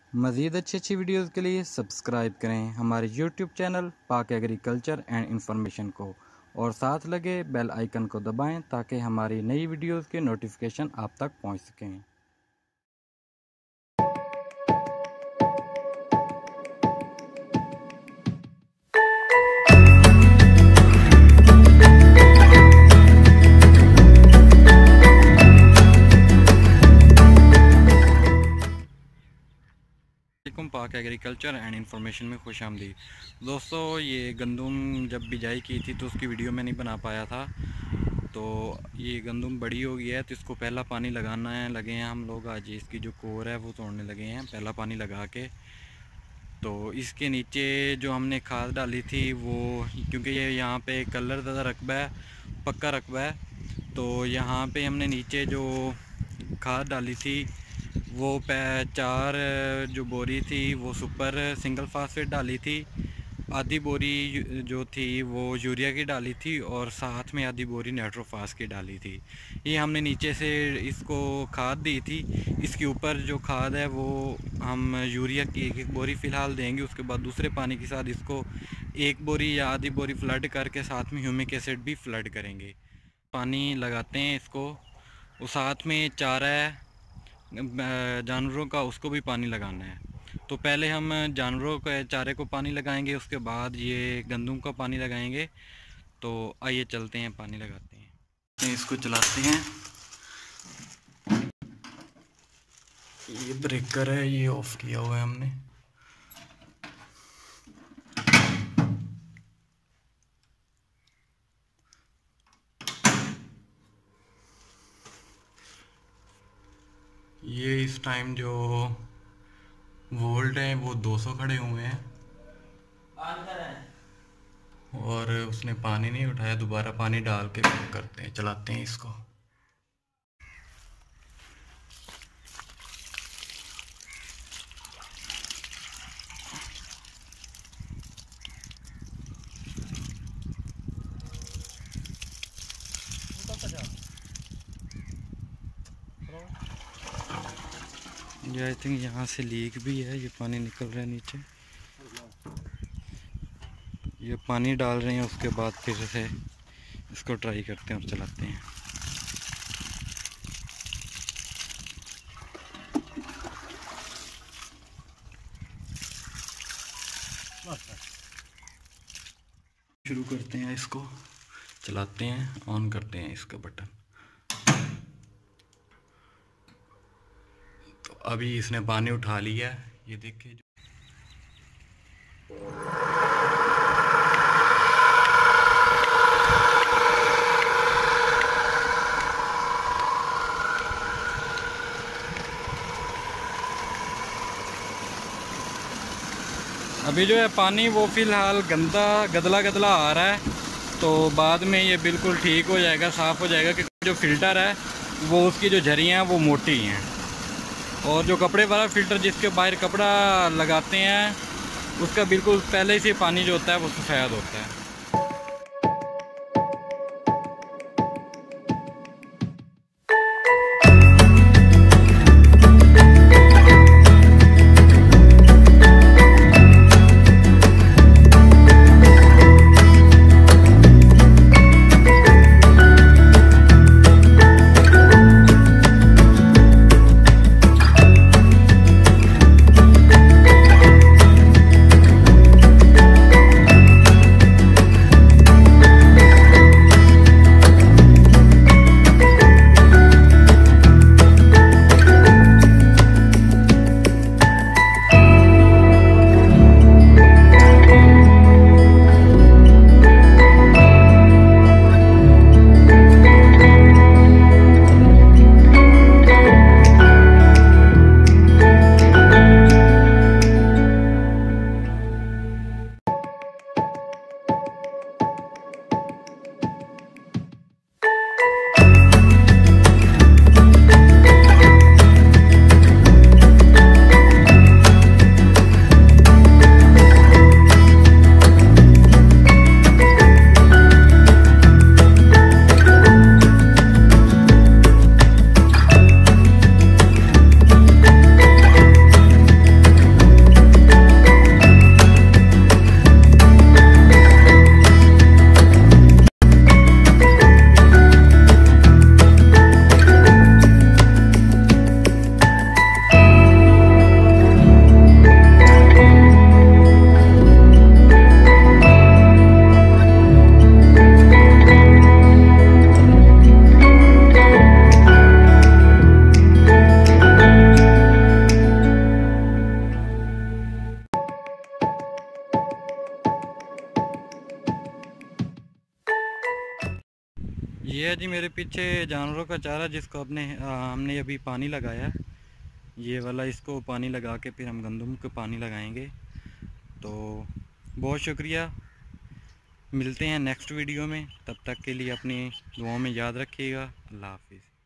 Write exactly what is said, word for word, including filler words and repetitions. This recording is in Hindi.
मज़ीद अच्छी अच्छी वीडियोज़ के लिए सब्सक्राइब करें हमारे YouTube channel Pak agriculture and information को, और साथ लगे बेल आइकन को दबाएं ताकि हमारी नई वीडियोज़ के नोटिफिकेशन आप तक पहुंच सकें। पाक एग्रीकल्चर एंड इंफॉर्मेशन में खुश आमदीद। दोस्तों, ये गंदम जब बिजाई की थी तो उसकी वीडियो में नहीं बना पाया था। तो ये गंदम बड़ी हो गई है तो इसको पहला पानी लगाना है लगे हैं हम लोग। आज इसकी जो कोर है वो तोड़ने लगे हैं पहला पानी लगा के। तो इसके नीचे जो हमने खाद डाली थी वो, क्योंकि ये यहाँ पे कलर ज़्यादा रकबा है, पक्का रकबा है, तो यहाँ पे हमने नीचे जो खाद डाली थी वो चार जो बोरी थी वो सुपर सिंगल फास्फेट डाली थी, आधी बोरी जो थी वो यूरिया की डाली थी और साथ में आधी बोरी नाइट्रोफास की डाली थी। ये हमने नीचे से इसको खाद दी थी। इसके ऊपर जो खाद है वो हम यूरिया की एक एक बोरी फ़िलहाल देंगे। उसके बाद दूसरे पानी के साथ इसको एक बोरी या आधी बोरी फ्लड करके साथ में ह्यूमिक एसिड भी फ्लड करेंगे। पानी लगाते हैं इसको, वो साथ में चारा जानवरों का उसको भी पानी लगाना है। तो पहले हम जानवरों के चारे को पानी लगाएंगे, उसके बाद ये गंदम का पानी लगाएंगे। तो आइए चलते हैं, पानी लगाते हैं, इसको चलाते हैं। ये ब्रेकर है, ये ऑफ किया हुआ है हमने। ये इस टाइम जो वोल्ट है वो दो सौ खड़े हुए हैं और उसने पानी नहीं उठाया। दोबारा पानी डाल के करते हैं, चलाते हैं इसको। ये आई थिंक यहाँ से लीक भी है, ये पानी निकल रहा है नीचे। ये पानी डाल रहे हैं, उसके बाद फिर से इसको ट्राई करते हैं और चलाते हैं। शुरू करते हैं, इसको चलाते हैं, ऑन करते हैं इसका बटन। अभी इसने पानी उठा लिया है, ये देखिए। अभी जो है पानी वो फ़िलहाल गंदा गदला गदला आ रहा है, तो बाद में ये बिल्कुल ठीक हो जाएगा, साफ़ हो जाएगा। क्योंकि जो फ़िल्टर है वो उसकी जो झरियाँ हैं वो मोटी हैं, और जो कपड़े वाला फ़िल्टर जिसके बाहर कपड़ा लगाते हैं उसका बिल्कुल पहले से पानी जो होता है वो सफ़ेद होता है। जी मेरे पीछे जानवरों का चारा जिसको अपने आ, हमने अभी पानी लगाया, ये वाला, इसको पानी लगा के फिर हम गंदम को पानी लगाएंगे। तो बहुत शुक्रिया, मिलते हैं नेक्स्ट वीडियो में, तब तक के लिए अपनी दुआओं में याद रखिएगा। अल्लाह हाफिज़।